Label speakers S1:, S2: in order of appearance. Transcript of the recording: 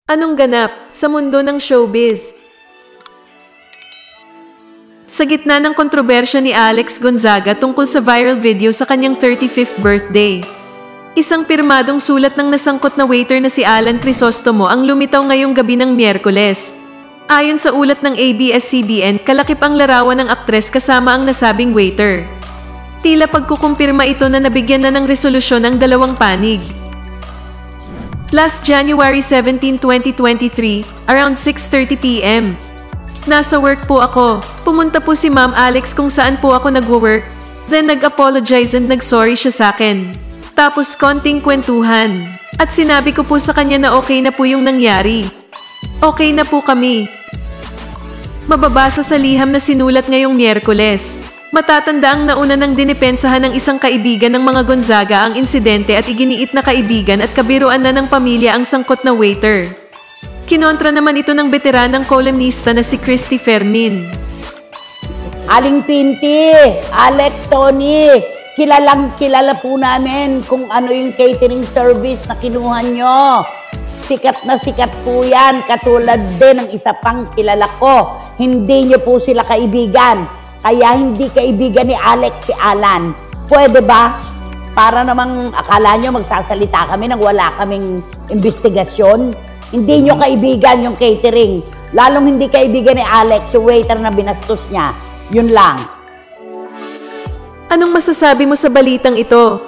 S1: Anong ganap sa mundo ng showbiz? Sa gitna ng kontrobersya ni Alex Gonzaga tungkol sa viral video sa kanyang 35th birthday, isang pirmadong sulat ng nasangkot na waiter na si Alan Crisostomo ang lumitaw ngayong gabi ng Miyerkules. Ayon sa ulat ng ABS-CBN, kalakip ang larawan ng aktres kasama ang nasabing waiter. Tila pagkukumpirma ito na nabigyan na ng resolusyon ang dalawang panig. Last January 17, 2023, around 6:30 p.m. Nasa work po ako. Pumunta po si Ma'am Alex kung saan po ako nagwo-work. Then nag-apologize and nag-sorry siya sa akin. Tapos konting kwentuhan. At sinabi ko po sa kanya na okay na po yung nangyari. Okay na po kami. Mababasa sa liham na sinulat ngayong Miyerkules. Matatanda ang nauna ng dinipensahan ng isang kaibigan ng mga Gonzaga ang insidente at iginiit na kaibigan at kabiruan na ng pamilya ang sangkot na waiter. Kinontra naman ito ng veteranang columnista na si Christy Fermin.
S2: Aling Pinti, Alex, Tony, kilala po namin kung ano yung catering service na kinuha nyo. Sikat na sikat po yan, katulad din ng isa pang kilala ko. Hindi nyo po sila kaibigan. Kaya hindi kaibigan ni Alex si Alan. Pwede ba? Para namang akala nyo magsasalita kami nang wala kaming investigasyon. Hindi nyo kaibigan yung catering. Lalong hindi kaibigan ni Alex yung waiter na binastos niya. Yun lang.
S1: Anong masasabi mo sa balitang ito?